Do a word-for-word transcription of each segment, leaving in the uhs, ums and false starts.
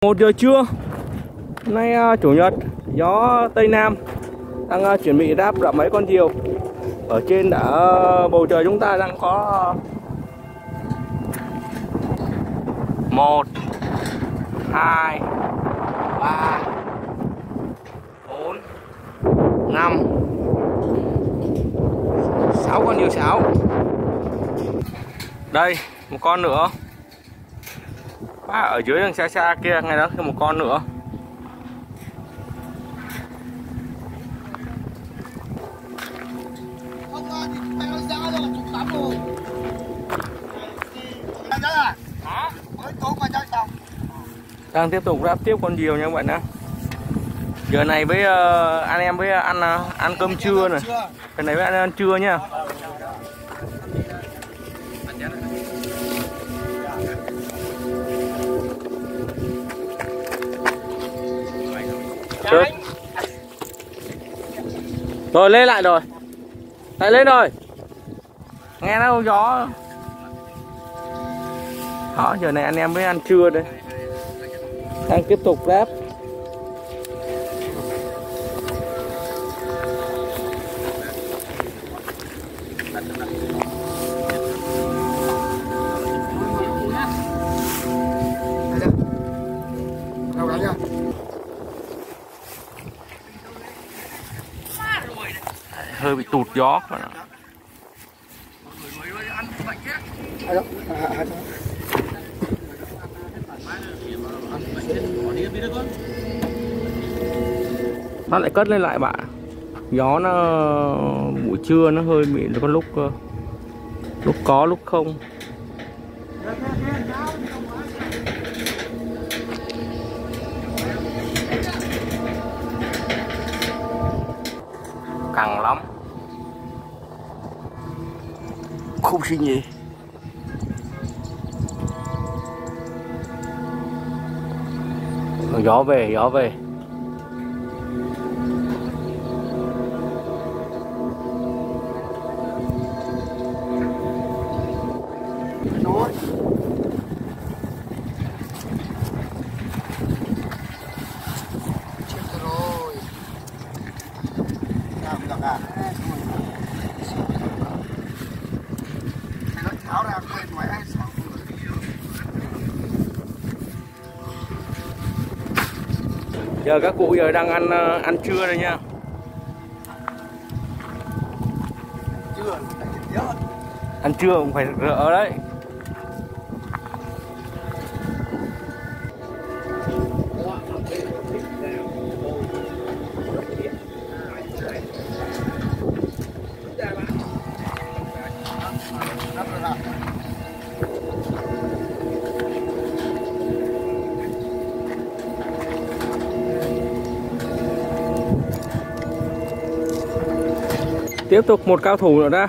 Một giờ trưa hôm nay, uh, chủ nhật, gió tây nam đang uh, chuẩn bị đáp lại mấy con diều. Ở trên đã uh, bầu trời chúng ta đang có một, hai, ba, bốn, năm, sáu con diều sáo. Đây một con nữa. À, ở dưới đằng xa xa kia ngay đó thêm một con nữa. Đang tiếp tục ráp tiếp con diều nha các bạn nhé. Giờ này với uh, anh em với ăn uh, ăn cơm trưa này. Cái này với ăn, ăn trưa nha. Chết. Rồi lên lại rồi. Lại lên rồi. Nghe nó gió. Đó, giờ này anh em mới ăn trưa đây. Đang tiếp tục ráp. Hơi bị tụt gió. Nó lại cất lên lại bạn. Gió nó buổi trưa nó hơi bị, có lúc lúc có lúc không. Căng lắm. Không xin gì. Gió về, gió về. Giờ các cụ giờ đang ăn ăn trưa đây nha. Ăn trưa cũng phải rỡ đấy. Tiếp tục một cao thủ nữa ra.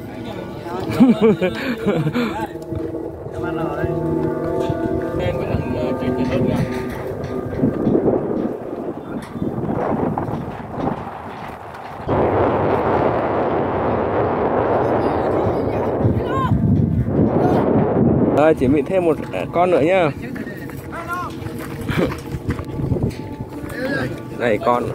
Rồi chỉ bị thêm một con nữa nhá. Này con.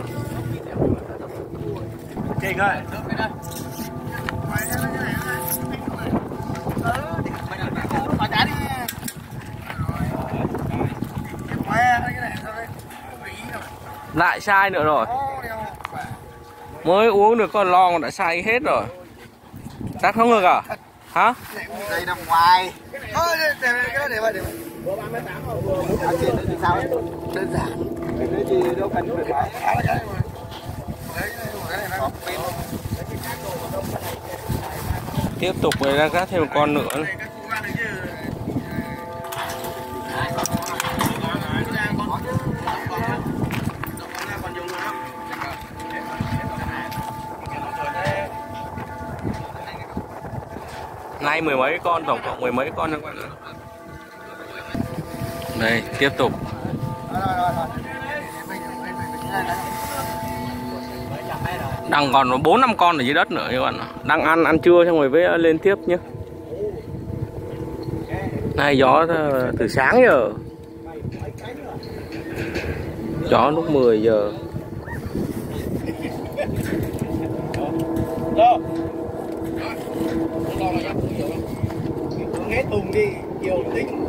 Lại sai nữa rồi. Mới uống được con lon đã sai hết rồi. Chắc không được à? Hả? Đây nằm ngoài. Thôi để cái đó để vậy để vậy. Vừa ba mươi tám rồi, vừa muốn ăn tiền thì sao? Đơn giản. Cái gì đâu cần phải cái cái tiếp tục rồi ra cắt thêm một con nữa. Nay mười mấy con, tổng cộng mười mấy con các bạn ạ. Đây tiếp tục. Đang còn bốn năm con ở dưới đất nữa các bạn ạ. Đang ăn ăn trưa xong rồi với lên tiếp nhé. Nay gió từ sáng giờ. Gió lúc mười giờ. Nghe tùng đi, nhiều tính.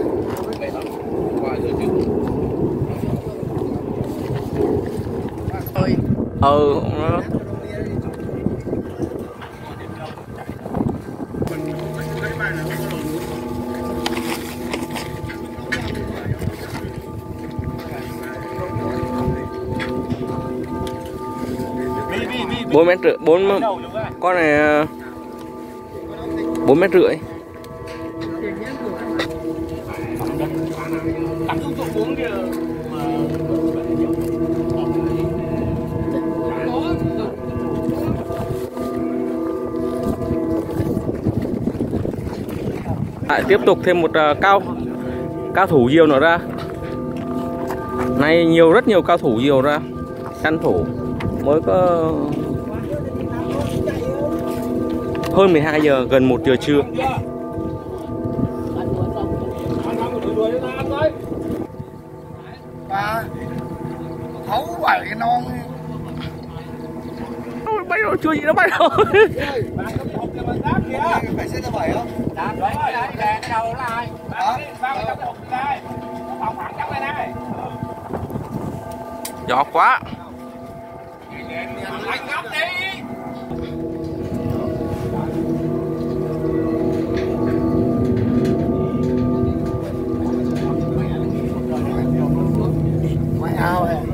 Ừ. Bốn mét rưỡi, bốn con này bốn mét rưỡi. Lại tiếp tục thêm một uh, cao cao thủ diều nữa ra. Nay nhiều rất nhiều cao thủ diều ra. Săn thủ mới có hơn mười hai giờ, gần một giờ trưa. Ba thấu bảy cái non bay rồi, chưa gì nó bay rồi. phải xếp bảy không? Gió quá. Ngoài ao này.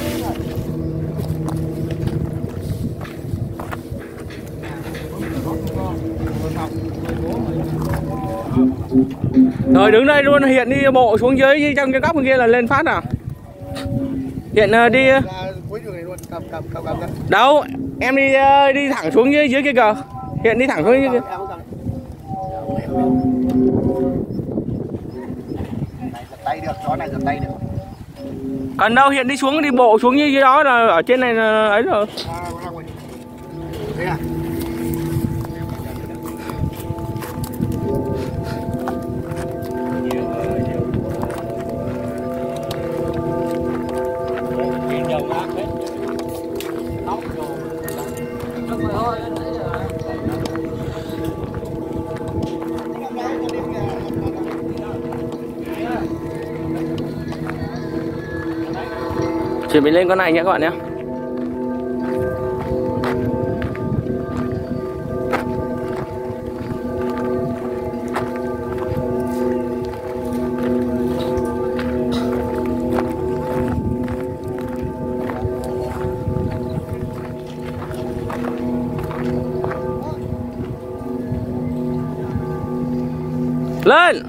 Rồi đứng đây luôn, hiện đi bộ xuống dưới trong cái góc bên kia là lên phát à. Hiện uh, đi đâu em đi uh, đi thẳng xuống dưới dưới kia kìa. Hiện đi thẳng xuống dưới kia. Tay được, chó này giật tay được. Cần đâu, hiện đi xuống đi bộ xuống như dưới đó là ở trên này là ấy rồi. Thế à? Chuẩn bị lên con này nhé các bạn nhé. Lên.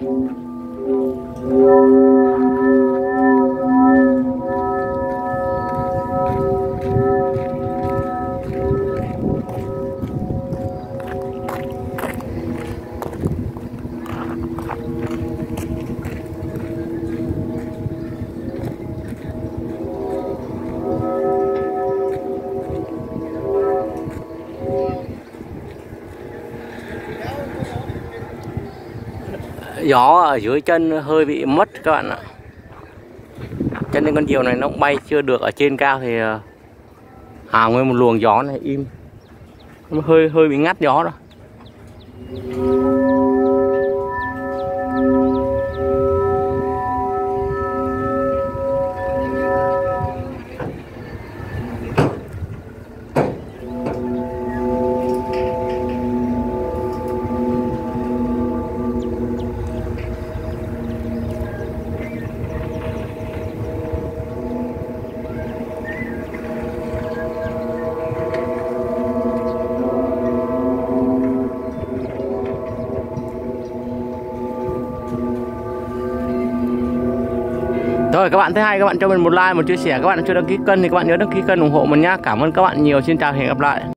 Gió ở dưới chân hơi bị mất các bạn ạ. Cho nên con diều này nó bay chưa được. Ở trên cao thì à nguyên một luồng gió này im, nó hơi hơi bị ngắt gió rồi. Rồi các bạn thấy hay, các bạn cho mình một like, một chia sẻ. Các bạn chưa đăng ký kênh thì các bạn nhớ đăng ký kênh ủng hộ mình nhá. Cảm ơn các bạn nhiều. Xin chào, hẹn gặp lại.